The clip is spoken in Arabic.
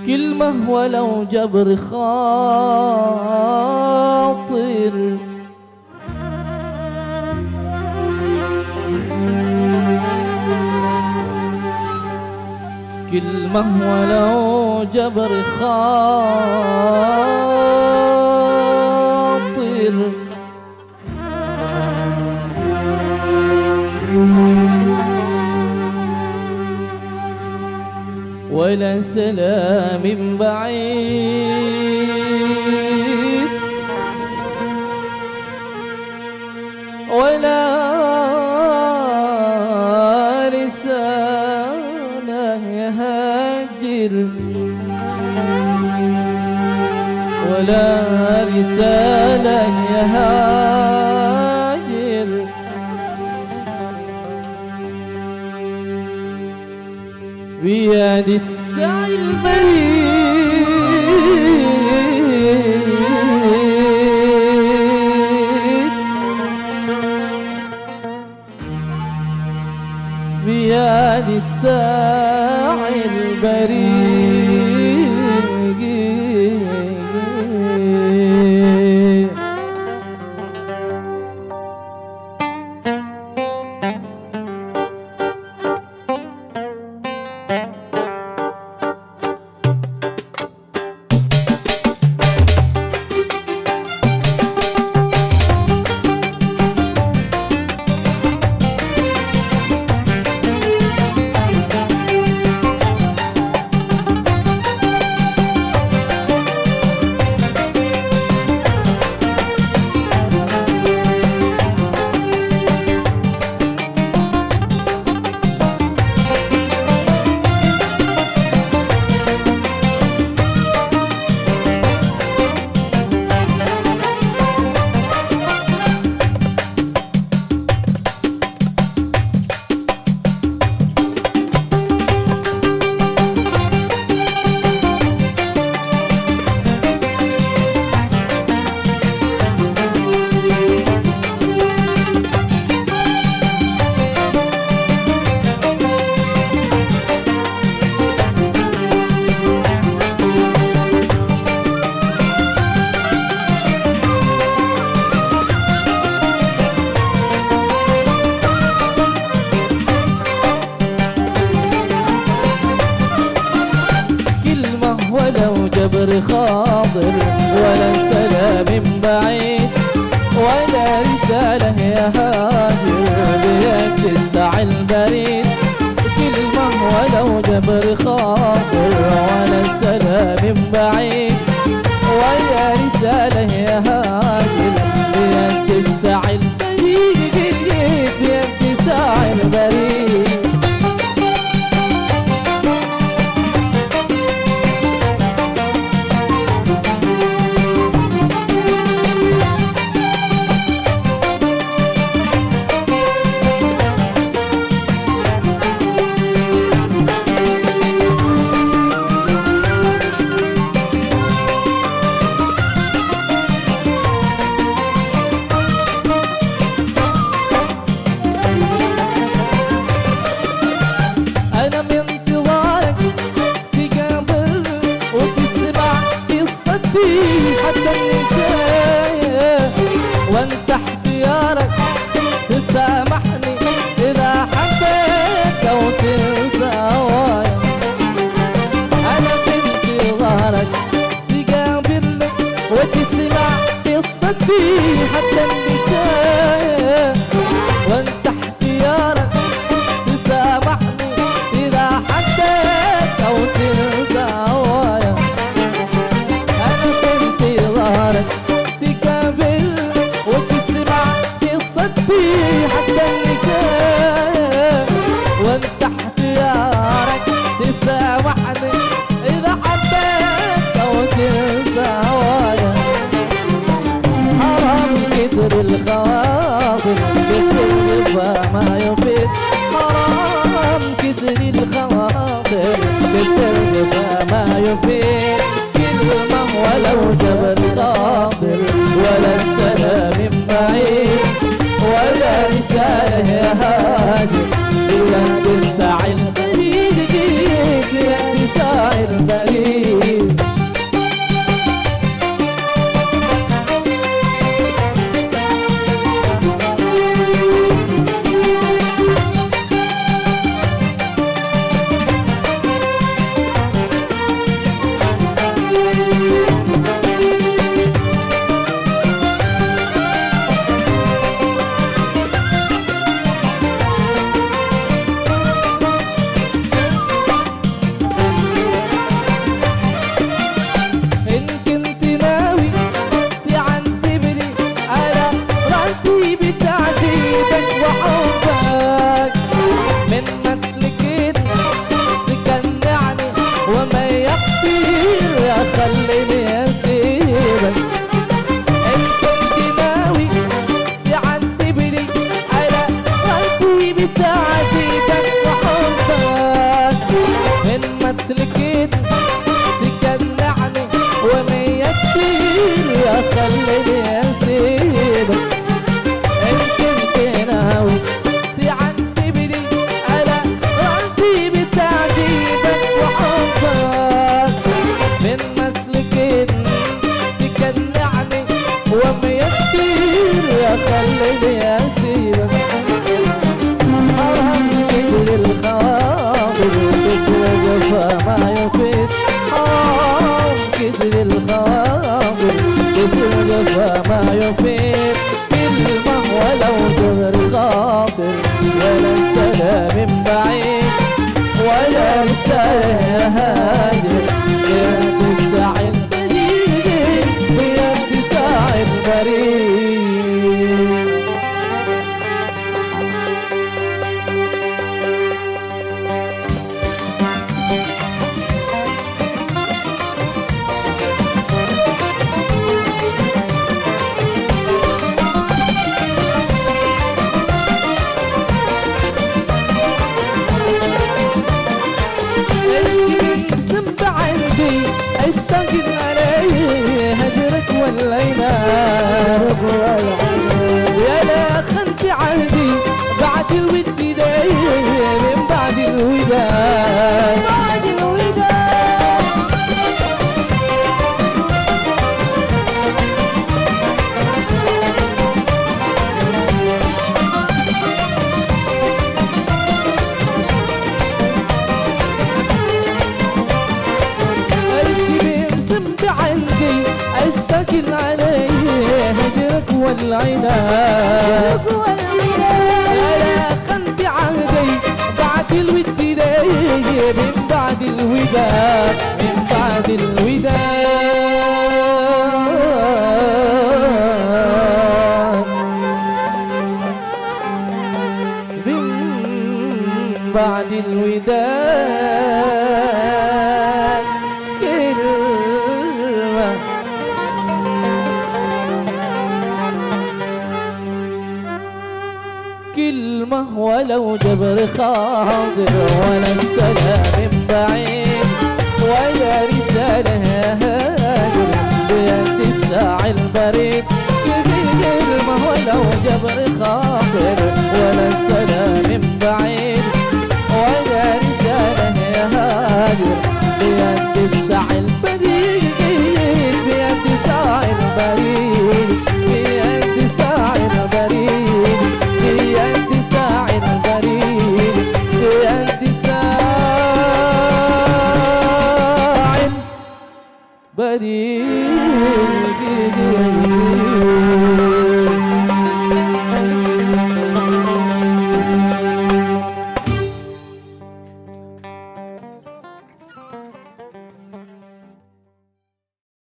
كلمة ولو جبر خاطر، كلمة ولو جبر خاطر، ولا سلام بعيد، ولا رسالة يهاجر، ولا رسالة يهاجر، بيد السعي البريد، بيد السعي البريد. ولو جبر خاطر، ولا سلام بعيد، ولا رسالة يهاجر، بيد السعي البريد. كلمة ولو جبر خاطر، ولا سلام بعيد، ولا رسالة يهاجر، بيد السعي البريد، بيد السعي البريد. حتى النهاية، وانت اختيارك تسامحني اذا حبيت او تنسى هوايا. انا في انتظارك تقابلني وتسمع قصتي حتى النهاية، وانت اختيارك تسامحني اذا حبيت او تنسى هوايا. تقابل وتسمع قصتي حتى النهاية، وانت اختيارك تسامحني اذا حبيت او تنسى هوايا. حرام كتر الخواطر بسر ما يفيد، حرام كتر الخواطر بسر ما يفيد. كلمة ولو جبر خاطر، ولا السلام بعيد، ولا رسالة يهاجر، بيد السعي البريد، بيد السعي البريد. ورسالة هاجر بيد الساعي البريد بيد الساعي البريد. استنقل علي هجرك والعينك يا لا خنت عهدي بعد الود داي من بعد الوداع بعد الوداع. استقل علي هجرك والعناد يا خنت عهدي بعد الود داي من بعد الوداع من بعد الوداع من بعد الوداع. كلمة ولو جبر خاطر ولا السلام